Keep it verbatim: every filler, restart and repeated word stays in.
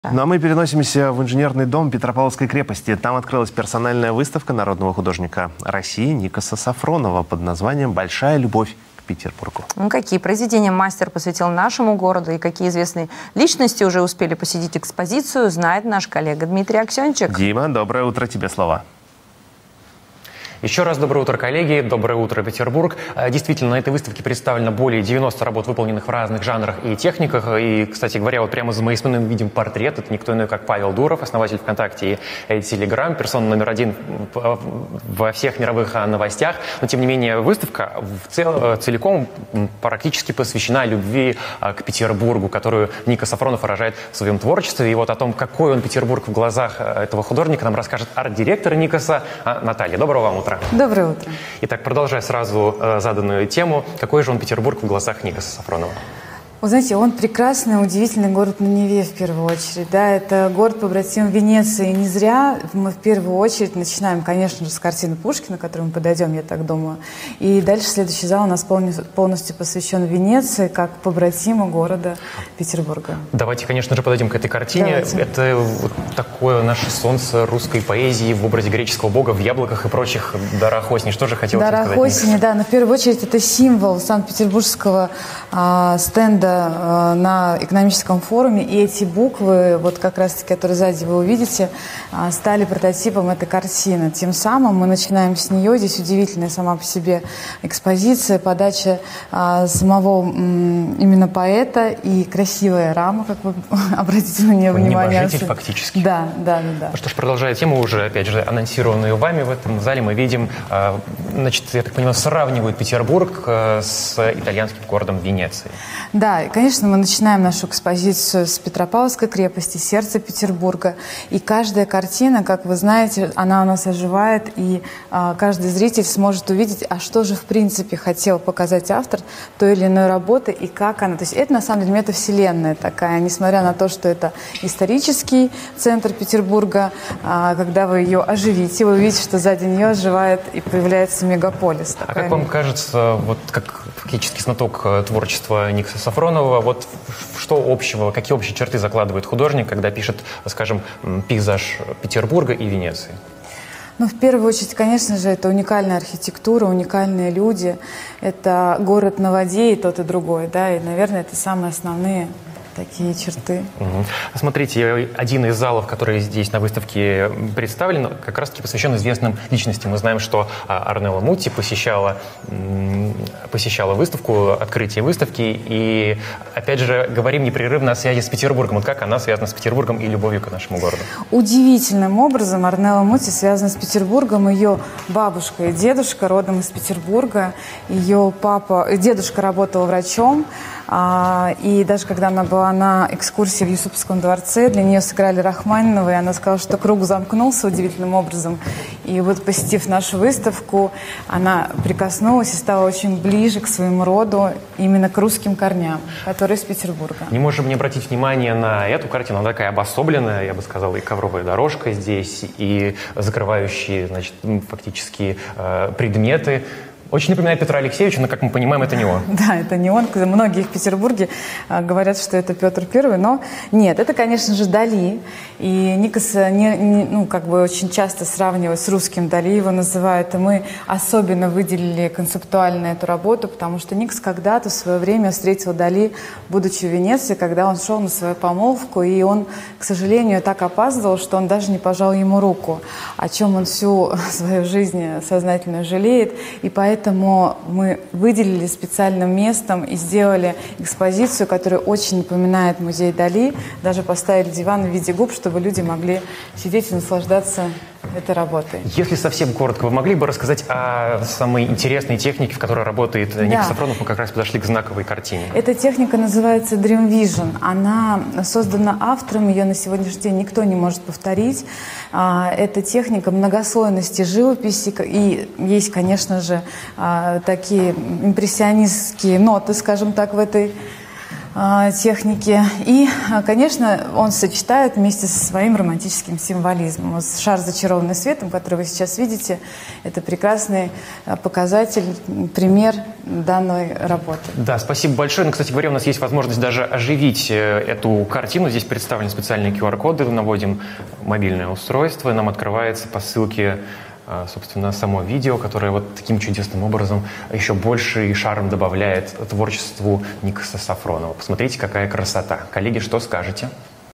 Ну а мы переносимся в инженерный дом Петропавловской крепости. Там открылась персональная выставка народного художника России Никоса Сафронова под названием «Большая любовь к Петербургу». Ну, какие произведения мастер посвятил нашему городу и какие известные личности уже успели посетить экспозицию, знает наш коллега Дмитрий Аксенчик. Дима, доброе утро, тебе слова. Еще раз доброе утро, коллеги. Доброе утро, Петербург. Действительно, на этой выставке представлено более девяноста работ, выполненных в разных жанрах и техниках. И, кстати говоря, вот прямо за моей спиной мы видим портрет. Это никто иной, как Павел Дуров, основатель ВКонтакте и Телеграм, персона номер один во всех мировых новостях. Но, тем не менее, выставка в цел, целиком практически посвящена любви к Петербургу, которую Никос Сафронов выражает в своем творчестве. И вот о том, какой он Петербург в глазах этого художника, нам расскажет арт-директор Никоса Наталья. Доброго вам утра. Доброе утро. Итак, продолжая сразу э, заданную тему, какой же он Петербург в глазах Никоса Сафронова? Вы знаете, он прекрасный, удивительный город на Неве в первую очередь. Да, это город побратим Венеции. И не зря мы в первую очередь начинаем, конечно же, с картины Пушкина, к которой мы подойдем, я так думаю. И дальше следующий зал у нас полностью, полностью посвящен Венеции, как побратиму города Петербурга. Давайте, конечно же, подойдем к этой картине. Давайте. Это вот такое наше солнце русской поэзии в образе греческого бога в яблоках и прочих дарах осени. Что же хотелось Дарах сказать? осени, да. Но в первую очередь это символ санкт-петербургского а, стенда на экономическом форуме, и эти буквы, вот как раз-таки, которые сзади вы увидите, стали прототипом этой картины. Тем самым мы начинаем с нее. Здесь удивительная сама по себе экспозиция, подача а, самого м, именно поэта и красивая рама, как вы обратите на нее внимание. Небожитель фактически. Да, да, да, да. Ну что ж, продолжая тему, уже, опять же, анонсированную вами, в этом зале мы видим, а, значит, я так понимаю, сравнивают Петербург а, с итальянским городом Венецией. Да, и, конечно, мы начинаем нашу экспозицию с Петропавловской крепости, сердца Петербурга. И каждая картина, как вы знаете, она у нас оживает, и а, каждый зритель сможет увидеть, а что же в принципе хотел показать автор той или иной работы и как она. То есть это на самом деле метавселенная такая, несмотря на то, что это исторический центр Петербурга, а, когда вы ее оживите, вы увидите, что сзади нее оживает и появляется мегаполис. А как вам кажется, вот как фактически знаток творчества Никоса Сафронова, вот что общего, какие общие черты закладывает художник, когда пишет, скажем, пейзаж Петербурга и Венеции? Ну, в первую очередь, конечно же, это уникальная архитектура, уникальные люди. Это город на воде и тот, и другой, да, и, наверное, это самые основные такие черты. Угу. Смотрите, один из залов, который здесь на выставке представлен, как раз-таки посвящен известным личностям. Мы знаем, что Орнелла Мутти посещала, посещала выставку, открытие выставки, и, опять же, говорим непрерывно о связи с Петербургом. Вот как она связана с Петербургом и любовью к нашему городу? Удивительным образом Орнелла Мутти связана с Петербургом. Ее бабушка и дедушка родом из Петербурга. Ее папа, дедушка работал врачом, и даже когда она была на экскурсии в Юсупском дворце, для нее сыграли Рахманинова, и она сказала, что круг замкнулся удивительным образом. И вот, посетив нашу выставку, она прикоснулась и стала очень ближе к своему роду, именно к русским корням, которые из Петербурга. Не можем не обратить внимание на эту картину. Она такая обособленная, я бы сказал, и ковровая дорожка здесь, и закрывающие, значит, фактически э, предметы. Очень напоминает Петра Алексеевича, но, как мы понимаем, это не он. Да, это не он. Многие в Петербурге а, говорят, что это Петр Первый, но нет, это, конечно же, Дали. И Никос не, не, ну, как бы очень часто сравнивают с русским Дали, его называют. И мы особенно выделили концептуально эту работу, потому что Никос когда-то в свое время встретил Дали, будучи в Венеции, когда он шел на свою помолвку, и он, к сожалению, так опаздывал, что он даже не пожал ему руку, о чем он всю свою жизнь сознательно жалеет. И поэтому Поэтому мы выделили специальным местом и сделали экспозицию, которая очень напоминает музей Дали. Даже поставили диван в виде губ, чтобы люди могли сидеть и наслаждаться этой работой. Если совсем коротко, вы могли бы рассказать о самой интересной технике, в которой работает да. Никос Сафронов? Мы как раз подошли к знаковой картине. Эта техника называется Dream Vision. Она создана автором, ее на сегодняшний день никто не может повторить. Это техника многослойности живописи, и есть, конечно же, такие импрессионистские ноты, скажем так, в этой техники. И, конечно, он сочетает вместе со своим романтическим символизмом. Вот шар, зачарованный светом, который вы сейчас видите, это прекрасный показатель, пример данной работы. Да, спасибо большое. Ну, кстати говоря, у нас есть возможность даже оживить эту картину. Здесь представлены специальные ку ар коды. Наводим мобильное устройство, и нам открывается по ссылке, собственно, само видео, которое вот таким чудесным образом еще больше и шарм добавляет творчеству Никоса Сафронова. Посмотрите, какая красота. Коллеги, что скажете?